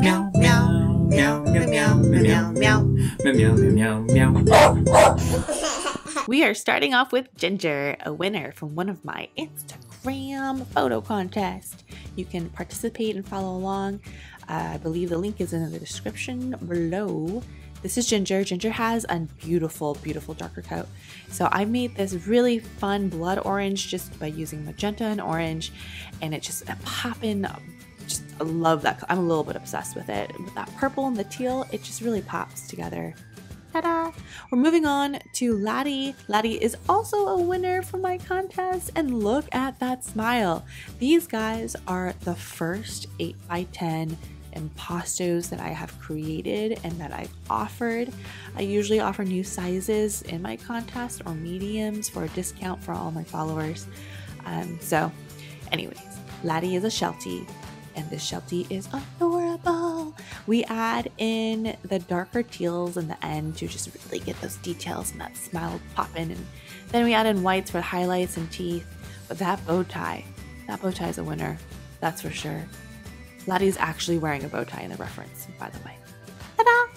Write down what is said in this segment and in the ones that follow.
Meow, meow, meow, meow, meow, meow, meow, meow, meow, meow. We are starting off with Ginger, a winner from one of my Instagram photo contests. You can participate and follow along. I believe the link is in the description below. This is Ginger. Ginger has a beautiful, beautiful darker coat. So I made this really fun blood orange just by using magenta and orange, and it just popping. Just I love that. I'm a little bit obsessed with it. With that purple and the teal, it just really pops together. Ta-da! We're moving on to Laddie. Laddie is also a winner from my contest, and look at that smile. These guys are the first 8x10 impastos that I have created and that I've offered. I usually offer new sizes in my contest or mediums for a discount for all my followers. So anyways, Laddie is a Sheltie, and this Sheltie is adorable. We add in the darker teals in the end to just really get those details and that smile popping, and then we add in whites for highlights and teeth. But that bow tie is a winner, that's for sure. Laddie's actually wearing a bow tie in the reference, by the way. Ta-da!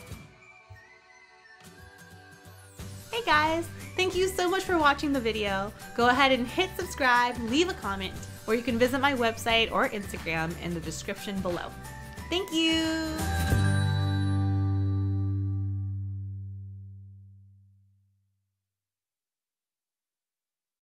Hey guys, thank you so much for watching the video. Go ahead and hit subscribe, leave a comment, or you can visit my website or Instagram in the description below. Thank you!